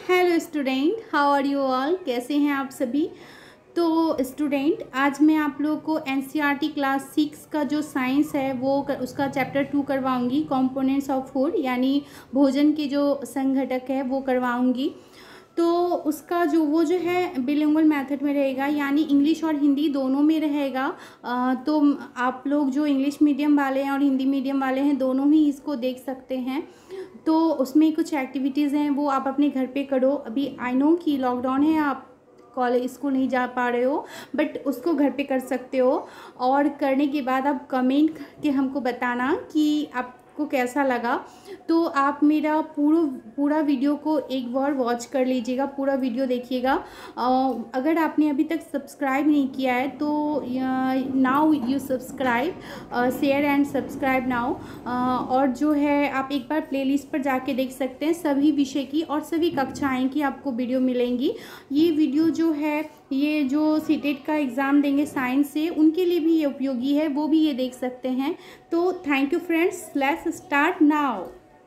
Hello student, how are you all. कैसे हैं आप सभी। तो स्टूडेंट, आज मैं आप लोगों को एनसीईआरटी क्लास 6 का जो साइंस है वो उसका चैप्टर 2 करवाऊंगी। कंपोनेंट्स ऑफ फूड यानी भोजन के जो संघटक है वो करवाऊंगी। तो उसका वो जो है बिलिंगुअल मेथड में रहेगा, यानी इंग्लिश और हिंदी दोनों में रहेगा। तो आप लोग जो इंग्लिश मीडियम वाले हैं और हिंदी मीडियम वाले हैं दोनों ही इसको देख सकते हैं। तो उसमें कुछ एक्टिविटीज़ हैं वो आप अपने घर पे करो। अभी आई नो कि लॉकडाउन है, आप कॉलेज स्कूल नहीं जा पा रहे हो, बट उसको घर पे कर सकते हो। और करने के बाद आप कमेंट करके हमको बताना कि आपको कैसा लगा। तो आप मेरा पूरा वीडियो को एक बार वॉच कर लीजिएगा, पूरा वीडियो देखिएगा। अगर आपने अभी तक सब्सक्राइब नहीं किया है तो now you subscribe, share and subscribe now. और जो है आप एक बार प्लेलिस्ट पर जाके देख सकते हैं, सभी विषय की और सभी कक्षाएं की आपको वीडियो मिलेंगी। ये वीडियो जो है ये जो सीटेट का एग्ज़ाम देंगे साइंस से उनके लिए भी ये उपयोगी है, वो भी ये देख सकते हैं। तो thank you friends, let's start now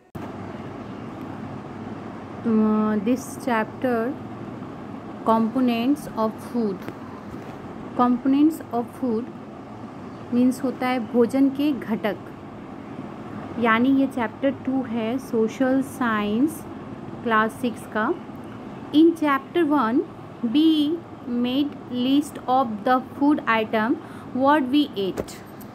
this chapter components of food. Components of food means होता है भोजन के घटक, यानी ये चैप्टर 2 है सोशल साइंस क्लास 6 का। In chapter 1 be made list of the food item what we ate.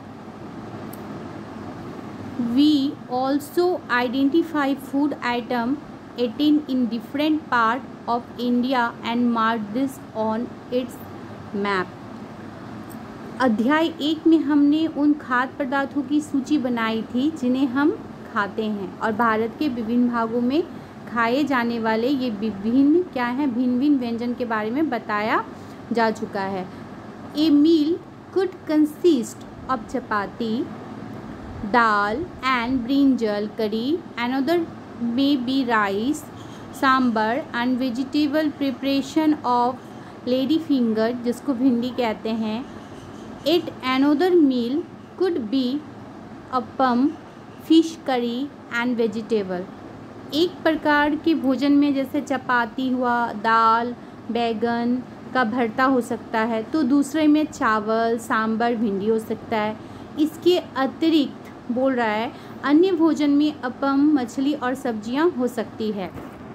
We also identify food item eaten in different part of India and mark this on its map. अध्याय 1 में हमने उन खाद्य पदार्थों की सूची बनाई थी जिन्हें हम खाते हैं और भारत के विभिन्न भागों में खाए जाने वाले ये विभिन्न भिन्न व्यंजन के बारे में बताया जा चुका है। A meal could consist of chapati, dal and brinjal curry, another may be rice, sambar and vegetable preparation of lady finger जिसको भिंडी कहते हैं। At another meal could be appam, fish curry and vegetable. एक प्रकार के भोजन में जैसे चपाती हुआ, दाल, बैगन का भरता हो सकता है, तो दूसरे में चावल, सांबर, भिंडी हो सकता है। इसके अतिरिक्त बोल रहा है अन्य भोजन में अपम, मछली और सब्जियां हो सकती है।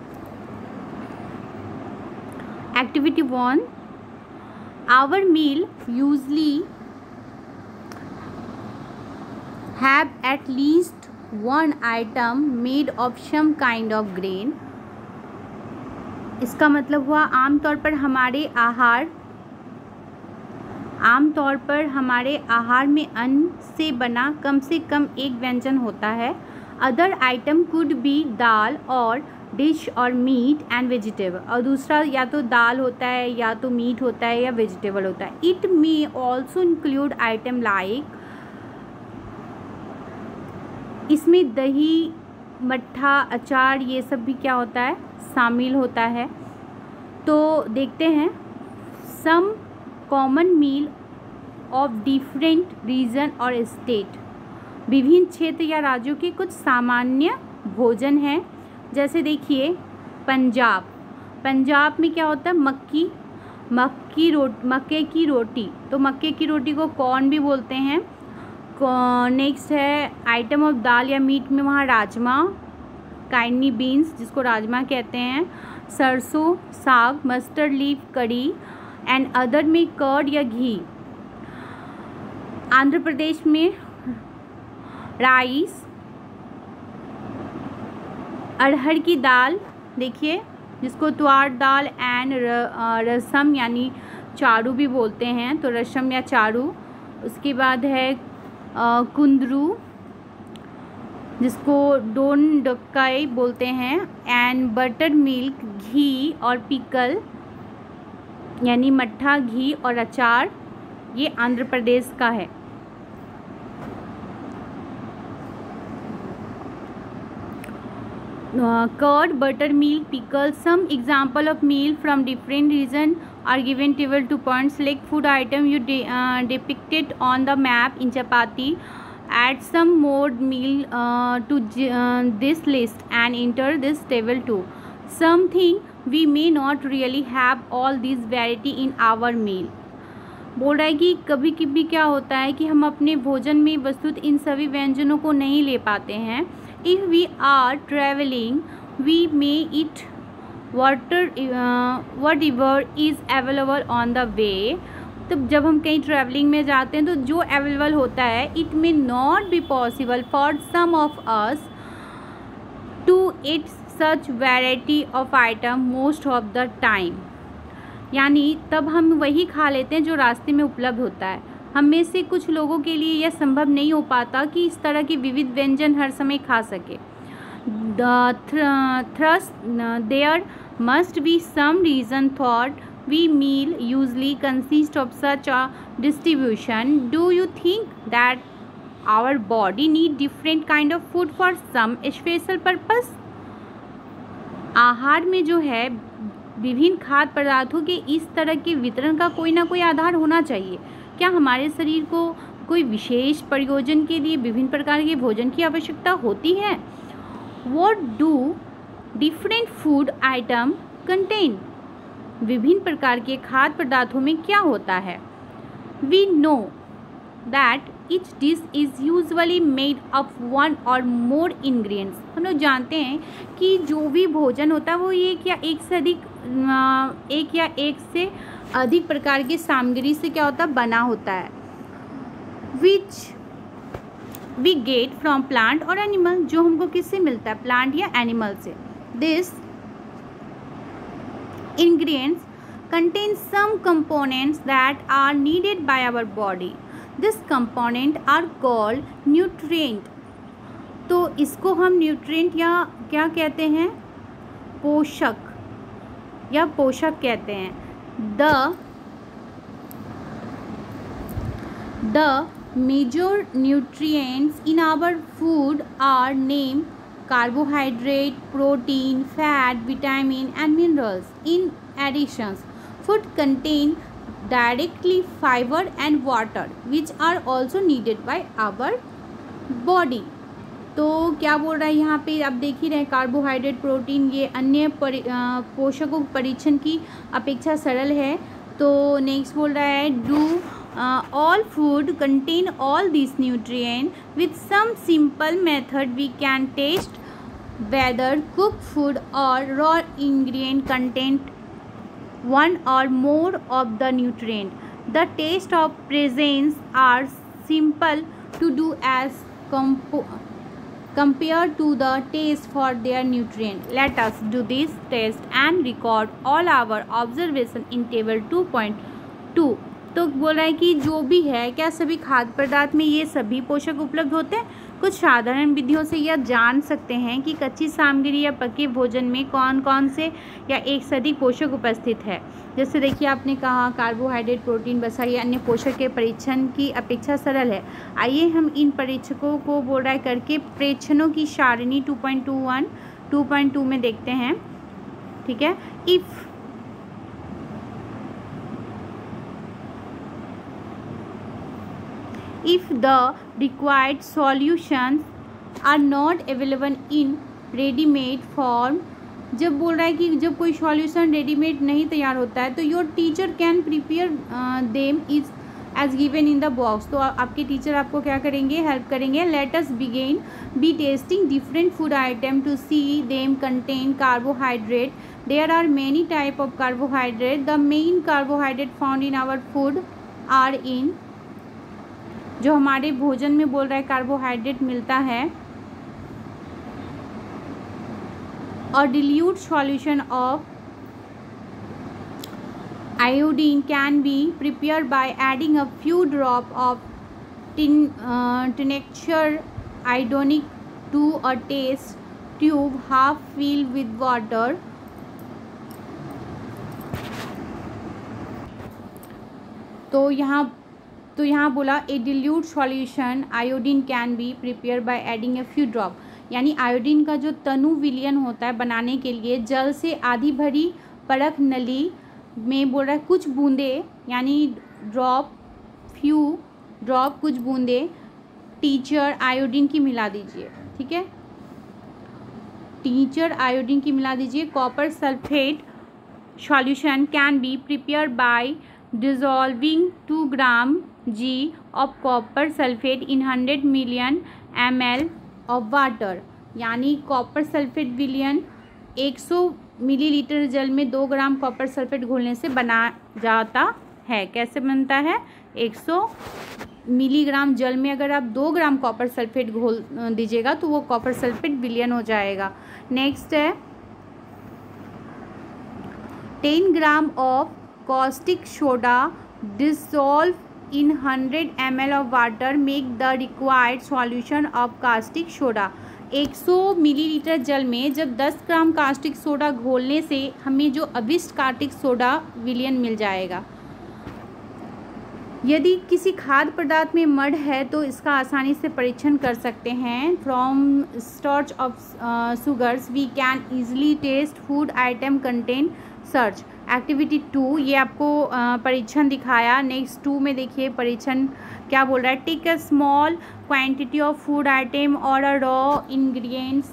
Activity 1, our meal usually have at least one item made of some kind of grain. इसका मतलब हुआ आमतौर पर हमारे आहार में अन्न से बना कम से कम एक व्यंजन होता है। Other item could be dal or dish और मीट एंड वेजिटेबल, और दूसरा या तो दाल होता है या तो मीट होता है या वेजिटेबल होता है। It may also include item like, इसमें दही, मट्ठा, अचार ये सब भी क्या होता है शामिल होता है। तो देखते हैं some common meal of different region और स्टेट। विभिन्न क्षेत्र या राज्यों के कुछ सामान्य भोजन हैं। जैसे देखिए पंजाब में क्या होता है मक्के की रोटी, तो मक्के की रोटी को कॉर्न भी बोलते हैं। नेक्स्ट है आइटम ऑफ दाल या मीट में वहाँ राजमा, काइडनी बीन्स जिसको राजमा कहते हैं, सरसों साग, mustard leaf curry and other में कर्ड या घी। आंध्र प्रदेश में राइस, अरहर की दाल देखिए जिसको तुअर दाल एंड रसम यानी चारू भी बोलते हैं, तो रसम या चारू। उसके बाद है कुंदरू जिसको डोन डक्काई बोलते हैं, एंड बटर मिल्क, घी और पिकल यानी मट्ठा, घी और अचार, ये आंध्र प्रदेश का है। Curd, butter milk, pickle, some example of meal from different region are given table 2 points. Select food item you depicted on the map in chapati. Add some more meal to this list and enter this table 2. Something we may not really have all this variety in our meal. बोल रहा है कि कभी कभी क्या होता है कि हम अपने भोजन में वस्तुत इन सभी व्यंजनों को नहीं ले पाते हैं। If we are travelling we may eat whatever is available on the way. तो जब हम कहीं ट्रैवलिंग में जाते हैं तो जो अवेलेबल होता है, it may not be possible for some of us to eat such variety of item most of the time. यानी तब हम वही खा लेते हैं जो रास्ते में उपलब्ध होता है। हम में से कुछ लोगों के लिए यह संभव नहीं हो पाता कि इस तरह के विविध व्यंजन हर समय खा सके। Thus there must be some reason thought we meal usually consist of such a distribution. Do you think that our body need different kind of food for some special purpose? आहार में जो है विभिन्न खाद्य पदार्थों के इस तरह के वितरण का कोई ना कोई आधार होना चाहिए। क्या हमारे शरीर को कोई विशेष प्रयोजन के लिए विभिन्न प्रकार के भोजन की आवश्यकता होती है? What do different food item contain? विभिन्न प्रकार के खाद्य पदार्थों में क्या होता है? We know that each dish is usually made of one or more ingredients. हम लोग जानते हैं कि जो भी भोजन होता है वो एक या एक से अधिक प्रकार की सामग्री से क्या होता है, बना होता है। Which we get from plant or animal, जो हमको किससे मिलता है, प्लांट या एनिमल से। This ingredients contain some components that are needed by our body. This component are called nutrient. तो इसको हम न्यूट्रिएंट या क्या कहते हैं, पोषक या पोषक कहते हैं। The major nutrients in our food are named carbohydrate, protein, fat, vitamin and minerals. In addition, food contain directly fiber and water which are also needed by our body. तो क्या बोल रहा है यहाँ पे, आप देख ही रहे हैं, कार्बोहाइड्रेट, प्रोटीन, ये अन्य पोषकों परीक्षण की अपेक्षा सरल है। तो नेक्स्ट बोल रहा है do all food contain all these nutrients. With some simple method we can test whether cooked food or raw ingredient contain one or more of the nutrient. The taste of presents are simple to do as compared to the taste for their nutrient. Let us do this test and record all our observation in table 2.2. तो बोल रहा है कि जो भी है, क्या सभी खाद्य पदार्थ में ये सभी पोषक उपलब्ध होते हैं? कुछ साधारण विधियों से यह जान सकते हैं कि कच्ची सामग्री या पके भोजन में कौन कौन से या एक से अधिक पोषक उपस्थित है। जैसे देखिए आपने कहा कार्बोहाइड्रेट, प्रोटीन, वसा या अन्य पोषक के परीक्षण की अपेक्षा सरल है। आइए हम इन परीक्षकों को बोल रहा है करके प्रेक्षणों की सारणी 2.2 में देखते हैं। ठीक है। If the required solutions are not available in ready-made form, जब बोल रहा है कि जब कोई सॉल्यूशन रेडीमेड नहीं तैयार होता है तो your teacher can prepare them is as given in the box. तो आपके टीचर आपको क्या करेंगे, हेल्प करेंगे। Let us begin by testing different food item to see them contain carbohydrate. There are many type of carbohydrate. The main carbohydrate found in our food are in, जो हमारे भोजन में बोल रहा है कार्बोहाइड्रेट मिलता है। और dilute solution of iodine can be prepared by adding a few drops of tincture iodinic to a test tube half filled with water. तो यहाँ बोला a dilute solution iodine can be prepare by adding a few drop, यानी iodine का जो तनु विलयन होता है बनाने के लिए जल से आधी भरी परख नली में बोल रहा है कुछ बूंदे, यानी ड्रॉप, फ्यू ड्रॉप, कुछ बूंदे टीचर आयोडीन की मिला दीजिए। ठीक है। टीचर आयोडीन की मिला दीजिए। Copper sulphate solution can be prepare by dissolving 2 gram g of copper sulphate in 100 million ml of water. यानी कॉपर सल्फेट विलयन 100 मिलीलीटर जल में 2 ग्राम कॉपर सल्फेट घोलने से बना जाता है। कैसे बनता है? 100 मिलीग्राम जल में अगर आप 2 ग्राम कॉपर सल्फेट घोल दीजिएगा तो वो कॉपर सल्फेट विलयन हो जाएगा। नेक्स्ट है 10 gram of caustic soda dissolved in 100 ml of water make the required solution of caustic soda। 100 millilitre जल में जब 10 ग्राम कास्टिक सोडा घोलने से हमें जो अभिष्ट कास्टिक सोडा विलयन मिल जाएगा। यदि किसी खाद्य पदार्थ में मड है तो इसका आसानी से परीक्षण कर सकते हैं। From starch of sugars we can easily test food item contain search. Activity 2 ये आपको परीक्षण दिखाया। नेक्स्ट 2 में देखिए परीक्षण क्या बोल रहा है। Take a small quantity of food item or a raw ingredients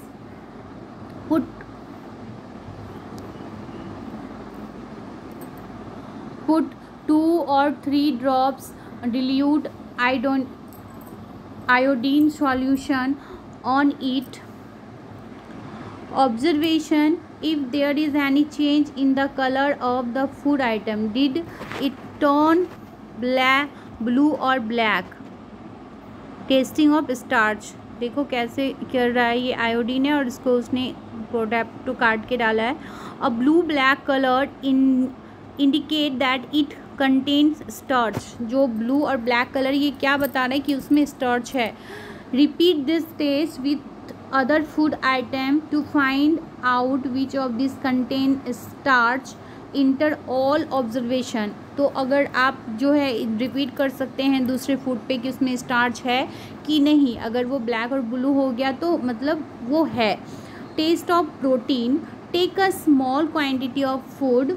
put 2 or 3 drops dilute iodine solution on it. Observation: if there is any change in the color of the food item, did it turn blue or black? Tasting of starch। देखो कैसे कर रहा है, ये iodine है और इसको उसने पोटैटो काट के डाला है। A blue black colour indicate that it contains starch. जो ब्लू और ब्लैक कलर ये क्या बता रहा है कि उसमें स्टार्च है। Repeat this test with other food item to find out which of these contain starch। Enter all observation. तो अगर आप जो है रिपीट कर सकते हैं दूसरे फूड पे कि उसमें स्टार्च है कि नहीं। अगर वो ब्लैक और ब्लू हो गया तो मतलब वो है। Test of protein: take a small quantity of food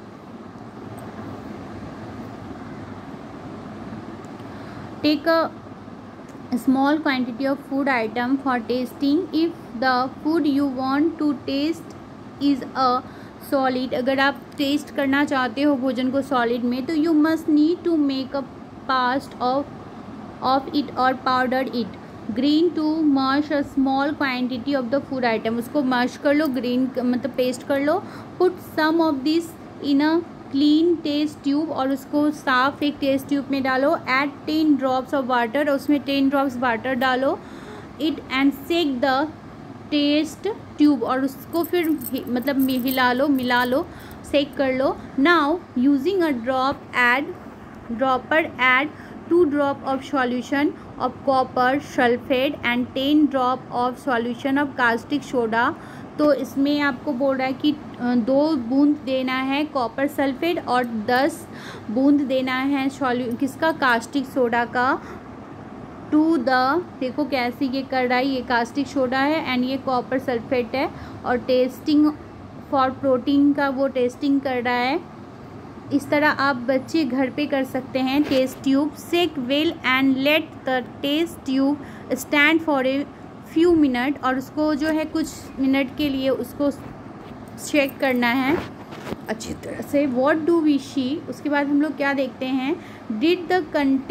small quantity of food item for tasting। if the food you want to taste is a solid, अगर आप टेस्ट करना चाहते हो भोजन को सॉलिड में तो you must need to make a paste of it or powder it। green to mash a small quantity of the food item, उसको mash कर लो, green मतलब पेस्ट कर लो। put some of this in a clean test tube, और उसको साफ एक test tube में डालो। ऐड 10 ड्रॉप्स ऑफ वाटर, उसमें 10 ड्रॉप्स वाटर डालो। It and shake the test tube, और उसको फिर मतलब हिला लो, मिला लो, सेक कर लो। Now using a dropper add 2 drop of solution of copper sulphate and 10 drop of solution of caustic soda. तो इसमें आपको बोल रहा है कि 2 बूंद देना है कॉपर सल्फेट और 10 बूंद देना है किसका, कास्टिक सोडा का। टू द, देखो कैसे ये कर रहा है, ये कास्टिक सोडा है एंड ये कॉपर सल्फेट है। और टेस्टिंग फॉर प्रोटीन का वो टेस्टिंग कर रहा है। इस तरह आप बच्चे घर पे कर सकते हैं। Test tube: shake well and let the test tube stand for a few minute, और उसको जो है कुछ मिनट के लिए उसको चेक करना है अच्छी तरह से। व्हाट डू वी सी, उसके बाद हम लोग क्या देखते हैं। Did the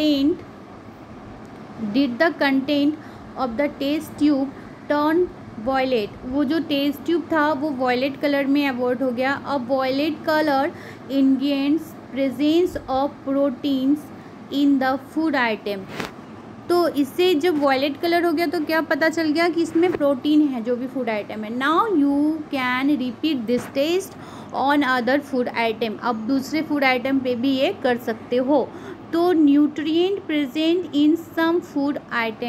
content of the test tube turn violet, वो जो टेस्ट ट्यूब था वो वॉयलेट कलर में एवॉर्ड हो गया। अब violet colour indicates presence of proteins in the food item. तो इससे जब वॉयलेट कलर हो गया तो क्या पता चल गया कि इसमें प्रोटीन है जो भी फूड आइटम है। Now you can repeat this test on other food item, अब दूसरे फूड आइटम पे भी ये कर सकते हो। तो nutrient present in some food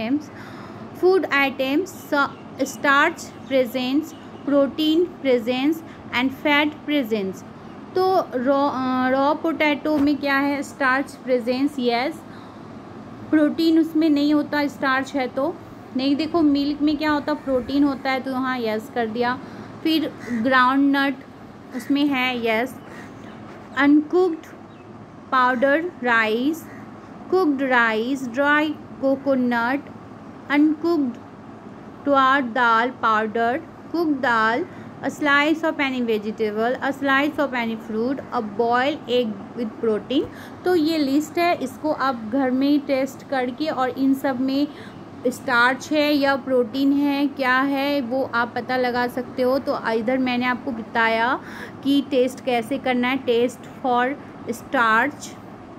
items starch presence, protein presence and fat presence. तो रॉ पोटैटो में क्या है, स्टार्च प्रेजेंस, यस। प्रोटीन उसमें नहीं होता, स्टार्च है तो नहीं। देखो मिल्क में क्या होता, प्रोटीन होता है, तो यहाँ यस कर दिया। फिर ग्राउंड नट उसमें है, yes. Uncooked powder rice, cooked rice, dry coconut, uncooked toor dal powder, cooked dal, a slice of any vegetable, a slice of any fruit, a boiled egg with protein। तो ये लिस्ट है, इसको आप घर में ही टेस्ट करके और इन सब में स्टार्च है या प्रोटीन है क्या है वो आप पता लगा सकते हो। तो इधर मैंने आपको बताया कि टेस्ट कैसे करना है, test for starch,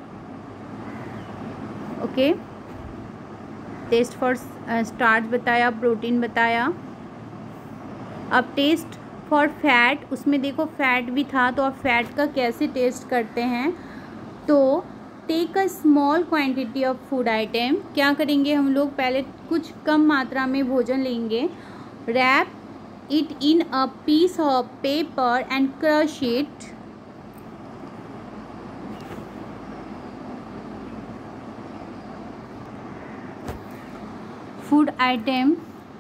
okay, test for starch बताया, प्रोटीन बताया। अब टेस्ट फॉर फैट, उसमें देखो फैट भी था, तो अब फैट का कैसे टेस्ट करते हैं। तो take a small quantity of food item, क्या करेंगे हम लोग, पहले कुछ कम मात्रा में भोजन लेंगे, wrap it in a piece of paper and crush it, food item,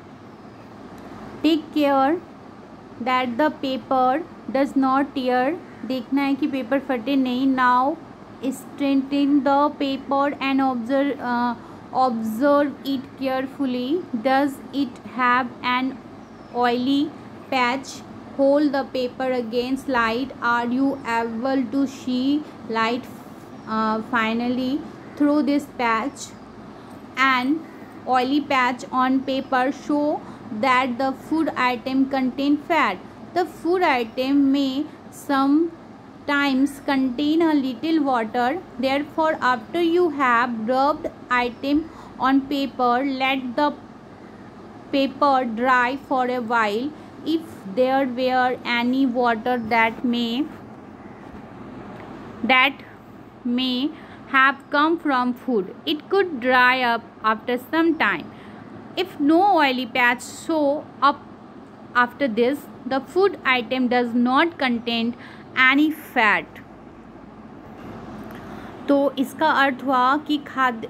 take care that the paper does not tear, देखना है कि पेपर फटे नहीं। Now straighten the paper and observe it carefully. Does it have an oily patch? Hold the paper against light. Are you able to see light finally through this patch? An oily patch on paper show that the food item contain fat. The food item may sometimes contain a little water. Therefore, after you have rubbed item on paper, let the paper dry for a while. If there were any water that may have come from food, it could dry up after some time. If no oily patch show up after this, the food item does not contain any fat. तो इसका अर्थ हुआ कि खाद्य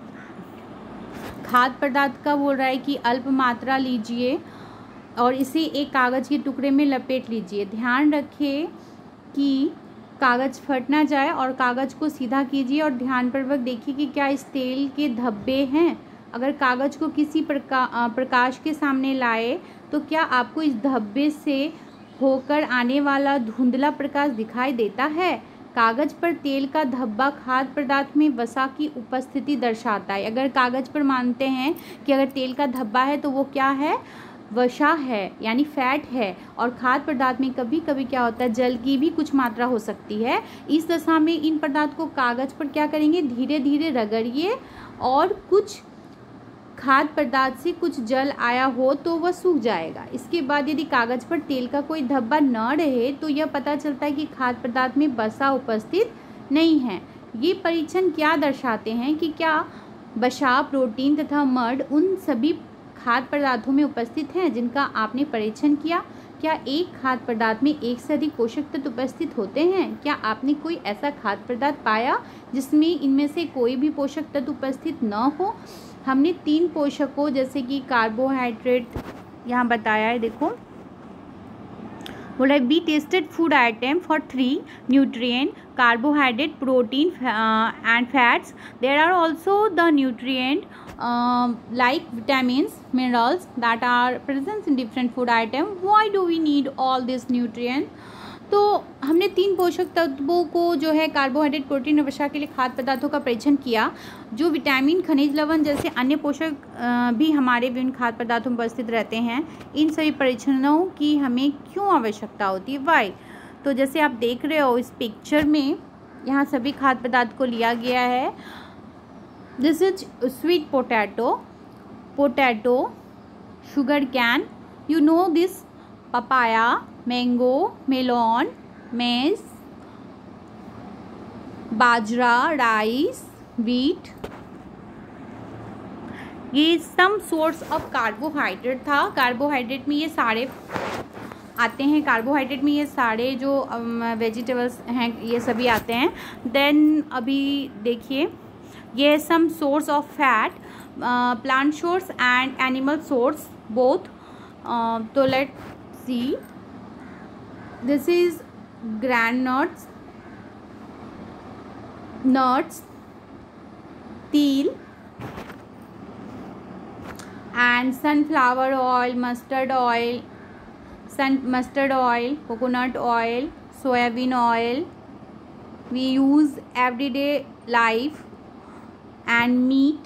पदार्थ का बोल रहा है कि अल्प मात्रा लीजिए और इसे एक कागज़ के टुकड़े में लपेट लीजिए। ध्यान रखिए कि कागज़ फट ना जाए और कागज़ को सीधा कीजिए और ध्यानपूर्वक देखिए कि क्या इस तेल के धब्बे हैं। अगर कागज़ को किसी प्रकाश के सामने लाए तो क्या आपको इस धब्बे से होकर आने वाला धुंधला प्रकाश दिखाई देता है। कागज़ पर तेल का धब्बा खाद्य पदार्थ में वसा की उपस्थिति दर्शाता है। अगर कागज़ पर मानते हैं कि अगर तेल का धब्बा है तो वो क्या है, वसा है, यानी फैट है। और खाद्य पदार्थ में कभी कभी क्या होता है, जल की भी कुछ मात्रा हो सकती है। इस दशा में इन पदार्थ को कागज़ पर क्या करेंगे, धीरे धीरे रगड़िए और कुछ खाद्य पदार्थ से कुछ जल आया हो तो वह सूख जाएगा। इसके बाद यदि कागज़ पर तेल का कोई धब्बा न रहे तो यह पता चलता है कि खाद्य पदार्थ में वसा उपस्थित नहीं है। ये परीक्षण क्या दर्शाते हैं कि क्या वसा, प्रोटीन तथा मड उन सभी खाद्य पदार्थों में उपस्थित हैं जिनका आपने परीक्षण किया। क्या एक खाद्य पदार्थ में एक से अधिक पोषक तत्व उपस्थित होते हैं। क्या आपने कोई ऐसा खाद्य पदार्थ पाया जिसमें इनमें से कोई भी पोषक तत्व उपस्थित न हो। हमने 3 पोषकों जैसे कि कार्बोहाइड्रेट यहाँ बताया है, देखो बोला be tested food item for 3 nutrient, carbohydrate, protein and fats. There are also the nutrient like vitamins, minerals that are present in different food item. Why do we need all these nutrients? तो हमने 3 पोषक तत्वों को जो है carbohydrate, protein और वसा के लिए खाद्य पदार्थों का परीक्षण किया। जो विटामिन, खनिज लवण जैसे अन्य पोषक भी हमारे विभिन्न खाद्य पदार्थों में उपस्थित रहते हैं। इन सभी परीक्षणों की हमें क्यों आवश्यकता होती है, वाई। तो जैसे आप देख रहे हो इस पिक्चर में, यहाँ सभी खाद्य पदार्थ को लिया गया है। This is sweet potato, sugar cane, you know this, papaya, mango, melon, maize, bajra, rice, wheat. ये सम सोर्स ऑफ कार्बोहाइड्रेट था। कार्बोहाइड्रेट में ये सारे आते हैं, कार्बोहाइड्रेट में ये सारे जो वेजिटेबल्स हैं ये सभी आते हैं। देन अभी देखिए ये some source of fat, plant source and animal source both. तो let see, this is groundnuts, nuts, eel and sunflower oil, mustard oil, sun mustard oil, coconut oil, soybean oil we use everyday life, and meat,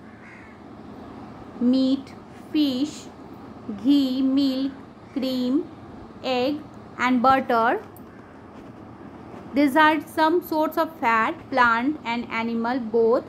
fish, ghee, milk, cream, egg and butter. These are some sorts of fat, plant and animal both.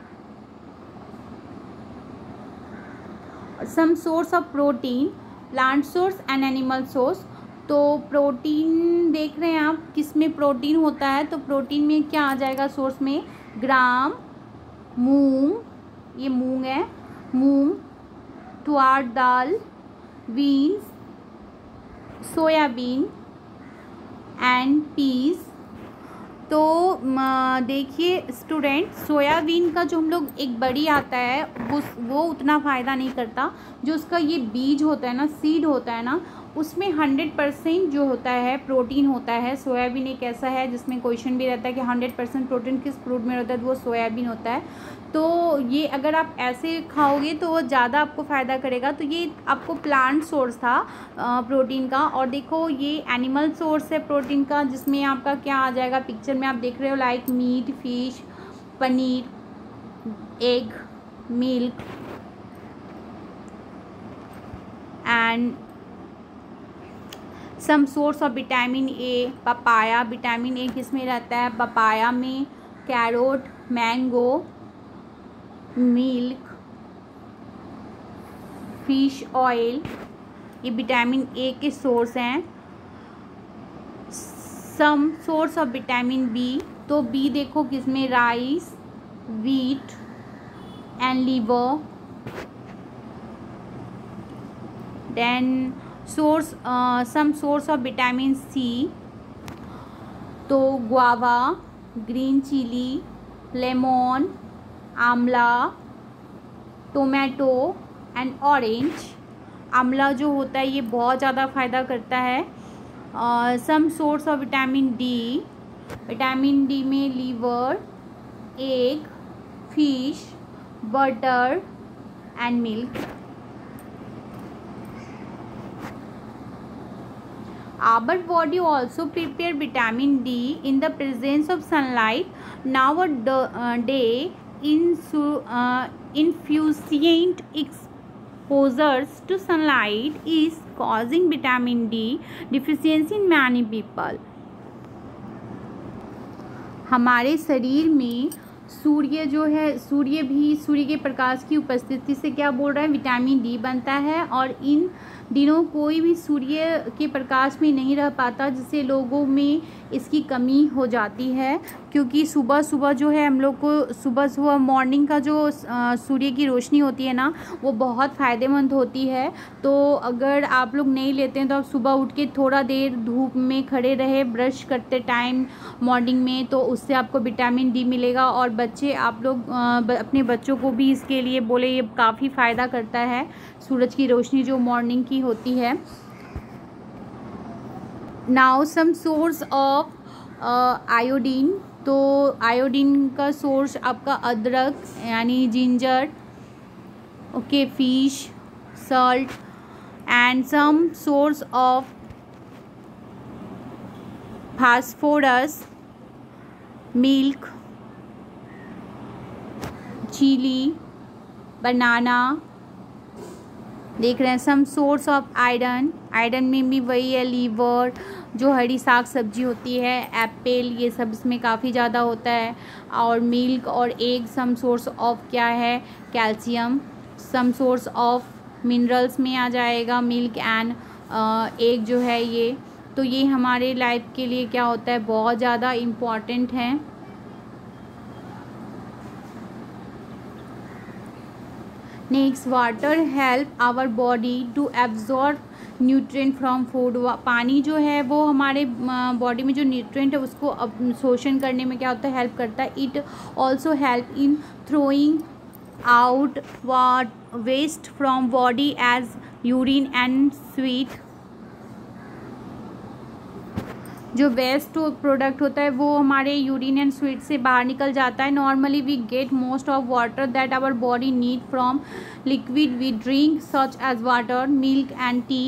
Some source of protein, plant source and animal source. तो protein देख रहे हैं आप, किस में protein होता है, तो प्रोटीन में क्या आ जाएगा सोर्स में, ग्राम, मूंग, ये मूंग है, मूंग, तुअर दाल, बीन्स, सोयाबीन एंड पीस। तो देखिए स्टूडेंट, सोयाबीन का जो हम लोग एक बड़ी आता है वो उतना फ़ायदा नहीं करता। जो उसका ये बीज होता है ना, सीड होता है ना, उसमें 100% जो होता है प्रोटीन होता है। सोयाबीन एक ऐसा है जिसमें क्वेश्चन भी रहता है कि 100% प्रोटीन किस फ्रूट में होता है, तो वो सोयाबीन होता है। तो ये अगर आप ऐसे खाओगे तो वो ज़्यादा आपको फ़ायदा करेगा। तो ये आपको प्लांट सोर्स था प्रोटीन का। और देखो ये एनिमल सोर्स है प्रोटीन का, जिसमें आपका क्या आ जाएगा, पिक्चर में आप देख रहे हो, like meat, fish, paneer, egg, milk and some source of vitamin A, papaya, vitamin A किस में रहता है, पपाया में, carrot, mango, milk, fish oil, ये विटामिन ए के सोर्स हैं। Some source of vitamin B, तो बी देखो किस में, rice, wheat and liver. Then source, some source of vitamin C, तो guava, green chilli, lemon, amla, tomato and orange. आंवला जो होता है ये बहुत ज़्यादा फ़ायदा करता है। Some source of vitamin D, vitamin D में liver, egg, fish, butter and milk. Our body also prepare vitamin D in the presence of sunlight. Nowadays, insufficient exposures to sunlight is causing vitamin D deficiency in many people. हमारे शरीर में सूर्य जो है, सूर्य के प्रकाश की उपस्थिति से क्या बोल रहा है, विटामिन डी बनता है। और इन दिनों कोई भी सूर्य के प्रकाश में नहीं रह पाता, जिससे लोगों में इसकी कमी हो जाती है। क्योंकि सुबह सुबह जो है हम लोग को सुबह मॉर्निंग का जो सूर्य की रोशनी होती है ना, वो बहुत फ़ायदेमंद होती है। तो अगर आप लोग नहीं लेते हैं तो आप सुबह उठ के थोड़ा देर धूप में खड़े रहे ब्रश करते टाइम मॉर्निंग में, तो उससे आपको विटामिन डी मिलेगा। और बच्चे, आप लोग अपने बच्चों को भी इसके लिए बोले, ये काफ़ी फ़ायदा करता है सूरज की रोशनी जो मॉर्निंग की होती है। Now some source of iodine, तो आयोडीन का सोर्स आपका अदरक यानी ginger, okay, fish, salt and some source of phosphorus, milk, chilli, banana. देख रहे हैं some source of iron, iron में भी वही है, लीवर, जो हरी साग सब्जी होती है, एप्पल, ये सब इसमें काफ़ी ज़्यादा होता है। और मिल्क और एग सम सोर्स ऑफ क्या है, calcium. Some source of minerals में आ जाएगा मिल्क एंड एग जो है ये। तो ये हमारे लाइफ के लिए क्या होता है, बहुत ज़्यादा इम्पॉर्टेंट है। Next, water help our body to absorb nutrient from food. पानी जो है वो हमारे बॉडी में जो न्यूट्रिएंट है उसको शोषण करने में क्या होता है, हेल्प करता है। It also help in throwing out waste from body as urine and sweat. जो वेस्ट प्रोडक्ट होता है वो हमारे यूरिन एंड स्वीट से बाहर निकल जाता है। Normally we get most of water that our body need from liquid we drink such as water, milk and tea.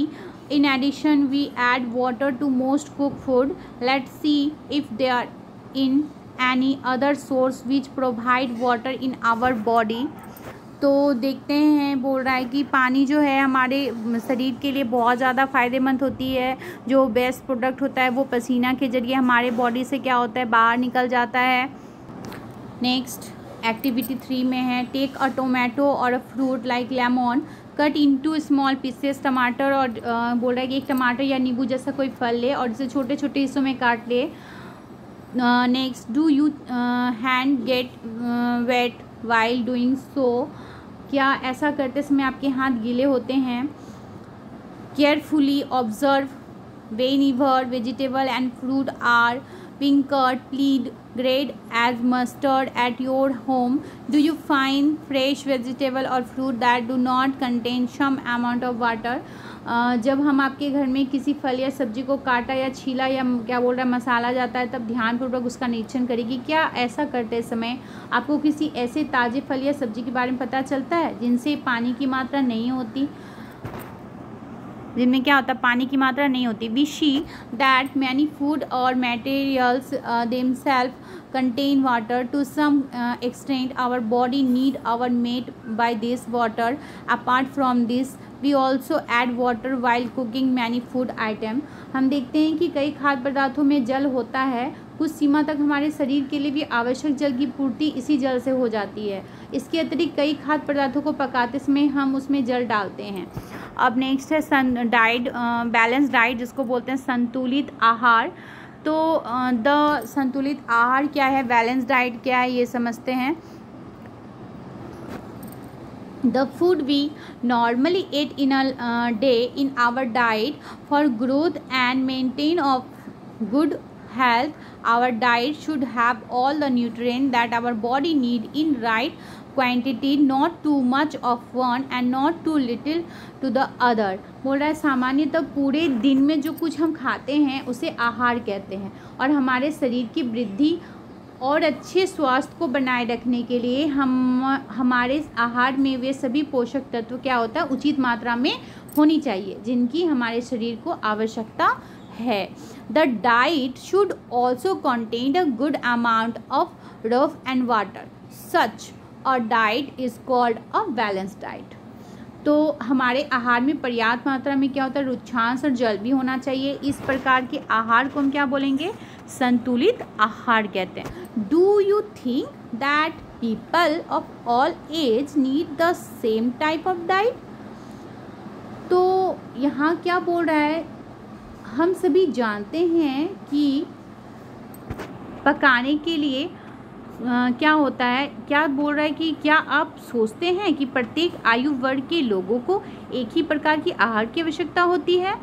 In addition, we add water to most cooked food. Let's see if there in any other source which provide water in our body. तो देखते हैं, बोल रहा है कि पानी जो है हमारे शरीर के लिए बहुत ज़्यादा फ़ायदेमंद होती है। जो बेस्ट प्रोडक्ट होता है वो पसीना के ज़रिए हमारे बॉडी से क्या होता है, बाहर निकल जाता है। नेक्स्ट एक्टिविटी 3 में है, take a tomato or a fruit like lemon, cut into small pieces. टमाटर और बोल रहा है कि एक टमाटर या नींबू जैसा कोई फल ले और इसे छोटे छोटे हिस्सों में काट ले। Next, do you hand get wet while doing so, क्या ऐसा करते समय आपके हाथ गीले होते हैं। Carefully observe whenever vegetable and fruit are being cut, please grade as mustard at your home. Do you find fresh vegetable or fruit that do not contain some amount of water? जब हम आपके घर में किसी फल या सब्जी को काटा या छीला या क्या बोल रहा है मसाला जाता है, तब ध्यानपूर्वक उसका निरीक्षण करेगी। क्या ऐसा करते समय आपको किसी ऐसे ताज़े फल या सब्जी के बारे में पता चलता है जिनसे पानी की मात्रा नहीं होती, जिनमें क्या होता है, पानी की मात्रा नहीं होती। We see that many food or materials themselves contain water to some extent. Our body need our made by this water. Apart from this we also add water while cooking many food item. हम देखते हैं कि कई खाद्य पदार्थों में जल होता है। कुछ सीमा तक हमारे शरीर के लिए भी आवश्यक जल की पूर्ति इसी जल से हो जाती है। इसके अतिरिक्त कई खाद्य पदार्थों को पकाते समय हम उसमें जल डालते हैं। अब नेक्स्ट है डाइट, बैलेंस डाइट जिसको बोलते हैं संतुलित आहार। तो द संतुलित आहार क्या है, बैलेंस डाइट क्या है, ये समझते हैं। The food we normally eat in a day in our diet for growth and maintain of good health. Our diet should have all the nutrients that our body need in right quantity, not too much of one and not too little to the other. बोल रहा है सामान्यतः पूरे दिन में जो कुछ हम खाते हैं उसे आहार कहते हैं, और हमारे शरीर की वृद्धि और अच्छे स्वास्थ्य को बनाए रखने के लिए हमारे आहार में वे सभी पोषक तत्व क्या होता है, उचित मात्रा में होनी चाहिए जिनकी हमारे शरीर को आवश्यकता है। The diet should also contain a good amount of rough and water, such a diet is called a balance diet. तो हमारे आहार में पर्याप्त मात्रा में क्या होता है, रुक्षांश और जल भी होना चाहिए। इस प्रकार के आहार को हम क्या बोलेंगे, संतुलित आहार कहते हैं। Do you think that people of all age need the same type of diet? तो यहाँ क्या बोल रहा है, हम सभी जानते हैं कि पकाने के लिए क्या होता है, क्या बोल रहा है कि क्या आप सोचते हैं कि प्रत्येक आयु वर्ग के लोगों को एक ही प्रकार की आहार की आवश्यकता होती है?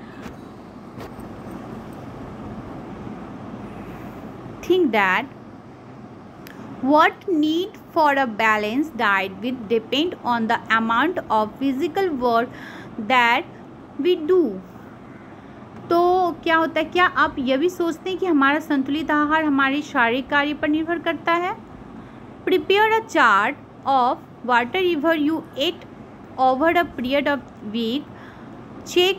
Think that what need for a balanced diet will depend on the amount of physical work that we do. तो क्या होता है, क्या आप यह भी सोचते हैं कि हमारा संतुलित आहार हमारे शारीरिक कार्य पर निर्भर करता है? Prepare a chart of whatever you eat over a period of week. Check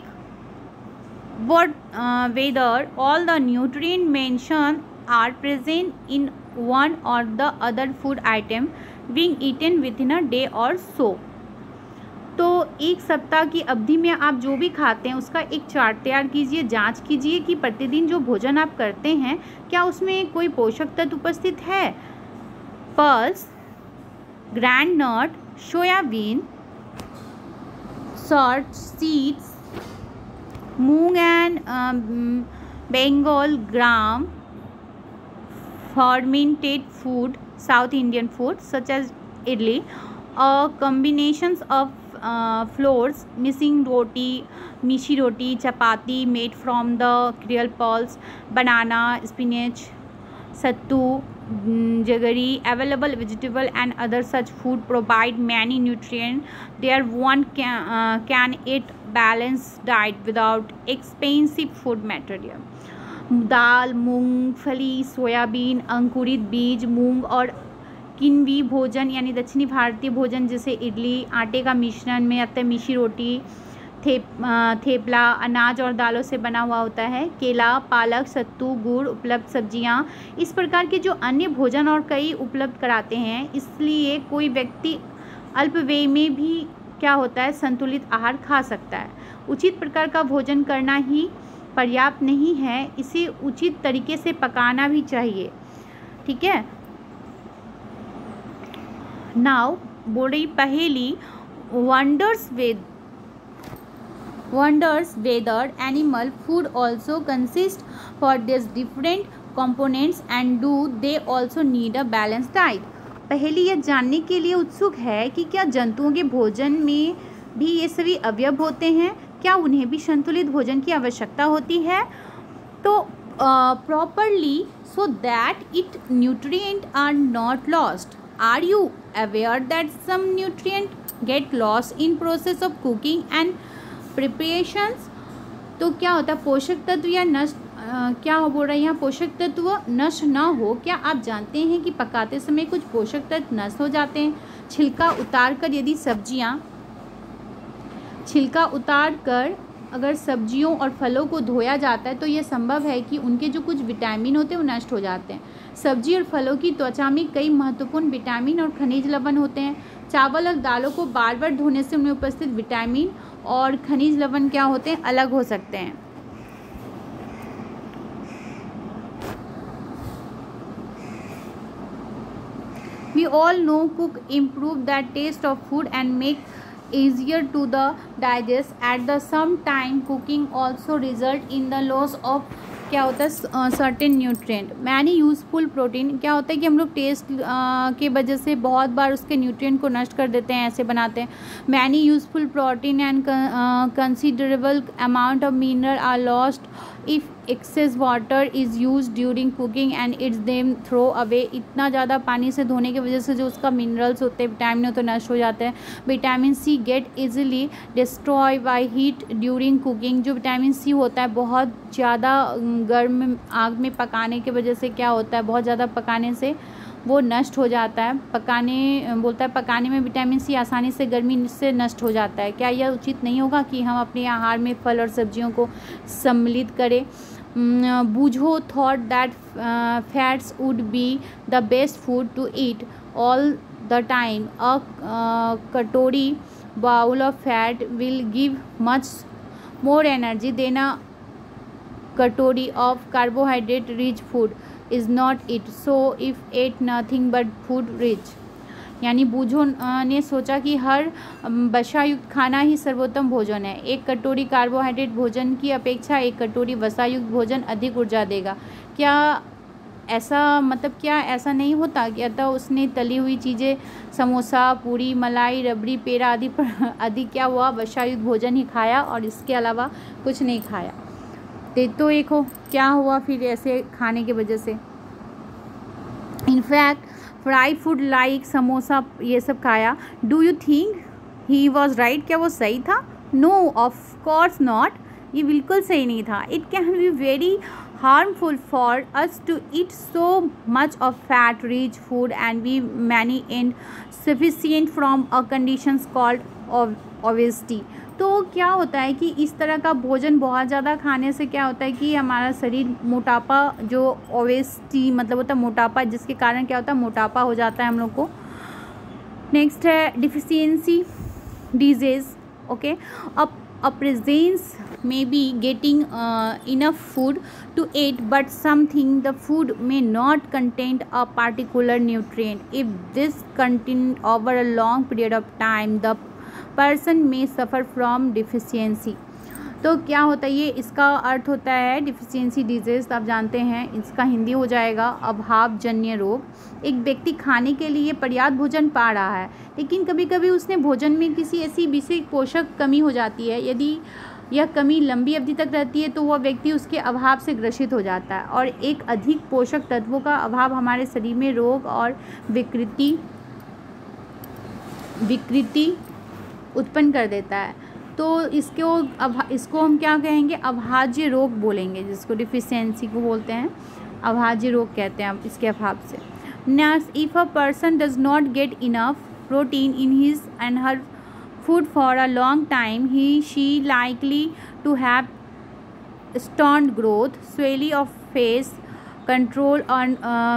whether all the nutrient mentioned are present in one or the other food item being eaten within a day or so. तो एक सप्ताह की अवधि में आप जो भी खाते हैं उसका एक चार्ट तैयार कीजिए। जांच कीजिए कि प्रतिदिन जो भोजन आप करते हैं क्या उसमें कोई पोषक तत्व उपस्थित है। Pulse, groundnut, soybean, sort seeds, moong and Bengal gram, fermented food, South Indian food such as idli, combinations of flours, missing roti, mishi roti, chapati made from the cereal pulse, banana, spinach, sattu, jaggery, available vegetable and other such food provide many nutrients. There one can eat balanced diet without expensive food material. दाल, मूंगफली, सोयाबीन, अंकुरित बीज, मूंग और किन्वी भोजन यानी दक्षिणी भारतीय भोजन जैसे इडली, आटे का मिश्रण में अतः मिशी रोटी, थेपला अनाज और दालों से बना हुआ होता है। केला, पालक, सत्तू, गुड़, उपलब्ध सब्जियां, इस प्रकार के जो अन्य भोजन और कई उपलब्ध कराते हैं। इसलिए कोई व्यक्ति अल्पव्यय में भी क्या होता है, संतुलित आहार खा सकता है। उचित प्रकार का भोजन करना ही पर्याप्त नहीं है, इसे उचित तरीके से पकाना भी चाहिए। ठीक है। नाउ बोल रही पहेली, wonders whether animal food also consists for these different components and do they also need a balanced diet। पहेली यह जानने के लिए उत्सुक है कि क्या जंतुओं के भोजन में भी ये सभी अवयव होते हैं, क्या उन्हें भी संतुलित भोजन की आवश्यकता होती है, तो properly so that its nutrients are not lost। Are you aware that some nutrients get lost in process of cooking and preparations। तो क्या होता है, पोषक तत्व या नष्ट क्या बोल रहा है यहाँ, पोषक तत्व नष्ट ना हो। क्या आप जानते हैं कि पकाते समय कुछ पोषक तत्व नष्ट हो जाते हैं। छिलका उतार कर अगर सब्जियों और फलों को धोया जाता है तो यह संभव है कि उनके जो कुछ विटामिन होते हैं वो नष्ट हो जाते हैं। सब्जी और फलों की त्वचा में कई महत्वपूर्ण विटामिन और खनिज लवण होते हैं। चावल और दालों को बार बार धोने से उनमें उपस्थित विटामिन और खनिज लवण क्या होते हैं, अलग हो सकते हैं। We all know cook improve the taste of food and make easier to the digest। At the same time cooking also result in the loss of क्या होता है certain nutrient. Many useful protein, क्या होता है कि हम लोग test के वजह से बहुत बार उसके न्यूट्रिएंट को नष्ट कर देते हैं, ऐसे बनाते हैं। Many useful protein and considerable amount of mineral are lost if excess water is use during cooking and it's them throw away. इतना ज़्यादा पानी से धोने की वजह से जो उसका मिनरल्स होते हैं, विटामिन होते हैं, नष्ट हो जाते हैं। Vitamin C get easily destroy by heat during cooking. जो विटामिन सी होता है बहुत ज़्यादा गर्म आग में पकाने की वजह से क्या होता है, बहुत ज़्यादा पकाने से वो नष्ट हो जाता है। पकाने में विटामिन सी आसानी से गर्मी से नष्ट हो जाता है। क्या यह उचित नहीं होगा कि हम अपने आहार में फल और सब्जियों को सम्मिलित करें। बूझो thought that fats would be the best food to eat all the time. A katori bowl of fat will give much more energy than a कटोरी of carbohydrate rich food is not it, so if ate nothing but food rich। यानी बूझो ने सोचा कि हर वसायुक्त खाना ही सर्वोत्तम भोजन है। एक कटोरी कार्बोहाइड्रेट भोजन की अपेक्षा एक कटोरी वसायुक्त भोजन अधिक ऊर्जा देगा। क्या ऐसा नहीं होता कि अतः उसने तली हुई चीज़ें, समोसा, पूरी, मलाई, रबड़ी, पेड़ा आदि क्या हुआ, वसायुक्त भोजन ही खाया और इसके अलावा कुछ नहीं खाया। तो देखो क्या हुआ फिर ऐसे खाने की वजह से। In fact fry food like samosa ये सब खाया। Do you think he was right, क्या वो सही था? नो ऑफ कोर्स नॉट, ये बिल्कुल सही नहीं था। It can be very harmful for us to eat so much of fat rich food and be many insufficient from a conditions called obesity। तो क्या होता है कि इस तरह का भोजन बहुत ज़्यादा खाने से क्या होता है कि हमारा शरीर मोटापा, जो ओबेसिटी मतलब होता है मोटापा, जिसके कारण क्या होता है मोटापा हो जाता है हम लोग को। नेक्स्ट है deficiency disease. Okay, a presence may be getting enough food to eat, but something the food may not contain a particular nutrient। If this continued over a long period of time, the person may suffer from deficiency। तो क्या होता है ये, इसका अर्थ होता है deficiency disease. आप जानते हैं इसका हिंदी हो जाएगा अभावजन्य रोग। एक व्यक्ति खाने के लिए पर्याप्त भोजन पा रहा है, लेकिन कभी कभी उसने भोजन में किसी ऐसी विशेष पोषक कमी हो जाती है। यदि यह कमी लंबी अवधि तक रहती है तो वह व्यक्ति उसके अभाव से ग्रसित हो जाता है, और एक अधिक पोषक तत्वों का अभाव हमारे शरीर में रोग और विकृति उत्पन्न कर देता है। तो इसको हम क्या कहेंगे, अभाज्य रोग बोलेंगे, जिसको डिफिशियंसी को बोलते हैं, अभाज्य रोग कहते हैं हम इसके अभाव से। Next, if a person does not get enough protein in his and her food for a long time, she likely to have stunt growth, swelling of face, control on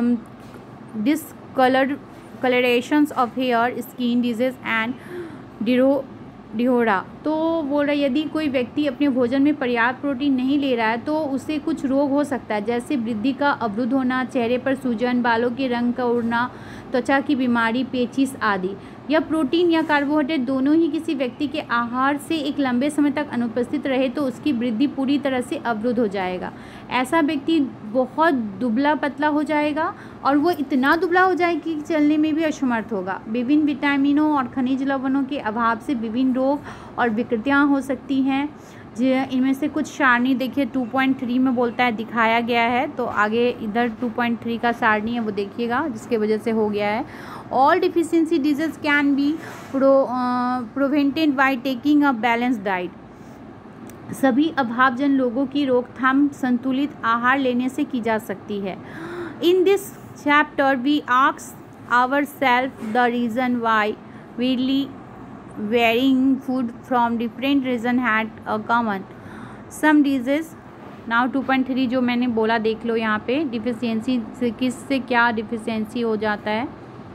discolorations of hair, skin disease and डिहोरा। तो बोल रहा है यदि कोई व्यक्ति अपने भोजन में पर्याप्त प्रोटीन नहीं ले रहा है तो उसे कुछ रोग हो सकता है, जैसे वृद्धि का अवरुद्ध होना, चेहरे पर सूजन, बालों के रंग का उड़ना, त्वचा की बीमारी, पेचिश आदि। या प्रोटीन या कार्बोहाइड्रेट दोनों ही किसी व्यक्ति के आहार से एक लंबे समय तक अनुपस्थित रहे तो उसकी वृद्धि पूरी तरह से अवरुद्ध हो जाएगा। ऐसा व्यक्ति बहुत दुबला पतला हो जाएगा और वो इतना दुबला हो जाएगा कि चलने में भी असमर्थ होगा। विभिन्न विटामिनों और खनिज लवणों के अभाव से विभिन्न रोग और विकृतियाँ हो सकती हैं। इनमें से कुछ सारणी देखिए 2.3 में बोलता है दिखाया गया है, तो आगे इधर 2.3 का सारणी है वो देखिएगा, जिसके वजह से हो गया है। All deficiency disease can be prevented by taking a balance diet. सभी अभावजन लोगों की रोकथाम संतुलित आहार लेने से की जा सकती है। In this chapter we ask ourselves the reason why we varying food from different region had a common some diseases। now 2.3 जो मैंने बोला देख लो यहाँ पे, डिफिशियंसी से किससे क्या डिफिशियंसी हो जाता है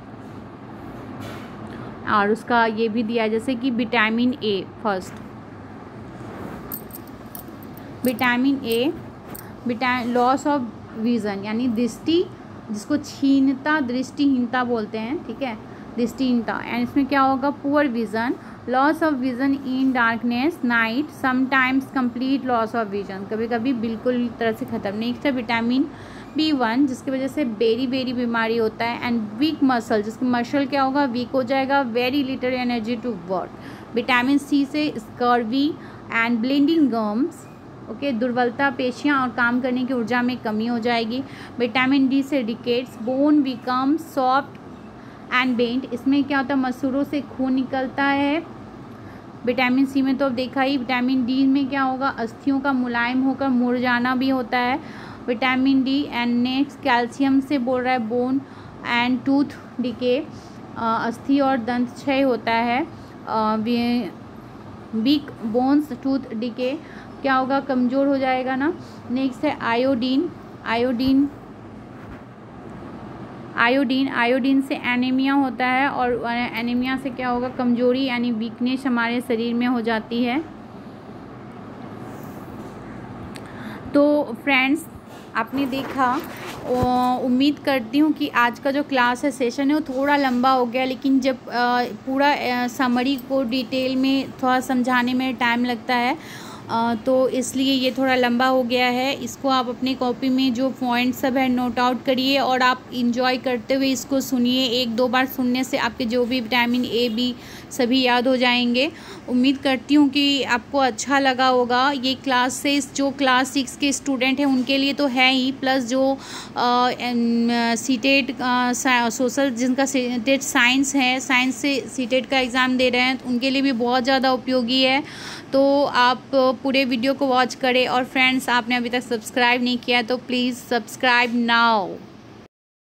और उसका ये भी दिया है, जैसे कि vitamin A. First vitamin A, loss of vision यानी दृष्टि, जिसको दृष्टिहीनता बोलते हैं, ठीक है, दृष्टिहीनता। एंड इसमें क्या होगा, poor vision, loss of vision in darkness night, sometimes complete loss of vision, कभी कभी बिल्कुल तरह से ख़त्म। नेक्स्ट है विटामिन B1, जिसकी वजह से बेरी बीमारी होता है। एंड वीक मसल, जिसकी मसल क्या होगा, वीक हो जाएगा, very little energy to work. Vitamin C से scurvy and bleeding gums, okay, दुर्बलता, पेशियाँ और काम करने की ऊर्जा में कमी हो जाएगी। विटामिन डी से rickets, bone become soft and bent, इसमें क्या होता है, मसूड़ों से खून निकलता है। विटामिन सी में तो अब देखा ही। विटामिन डी में क्या होगा, अस्थियों का मुलायम होकर मुरझाना भी होता है, vitamin D. And next calcium से बोल रहा है बोन एंड टूथ डिके, अस्थि और दंत क्षय होता है। वीक बोन्स, टूथ डिके क्या होगा, कमज़ोर हो जाएगा ना। नेक्स्ट है आयोडीन से एनीमिया होता है और एनीमिया से क्या होगा, कमजोरी यानी वीकनेस हमारे शरीर में हो जाती है। तो फ्रेंड्स आपने देखा, उम्मीद करती हूँ कि आज का जो क्लास है, सेशन है, वो थोड़ा लंबा हो गया, लेकिन जब पूरा समरी को डिटेल में थोड़ा समझाने में टाइम लगता है तो इसलिए ये थोड़ा लंबा हो गया है। इसको आप अपनी कॉपी में जो पॉइंट सब है नोट आउट करिए और आप इंजॉय करते हुए इसको सुनिए। 1-2 बार सुनने से आपके जो भी विटामिन ए बी सभी याद हो जाएंगे। उम्मीद करती हूँ कि आपको अच्छा लगा होगा। ये क्लासेस जो क्लास 6 के स्टूडेंट हैं उनके लिए तो है ही, प्लस जो सीटेट सोशल जिनका सीटेट साइंस है, साइंस से सीटेट का एग्ज़ाम दे रहे हैं, तो उनके लिए भी बहुत ज़्यादा उपयोगी है। तो आप पूरे वीडियो को वॉच करें। और फ्रेंड्स आपने अभी तक सब्सक्राइब नहीं किया तो प्लीज़ सब्सक्राइब नाउ।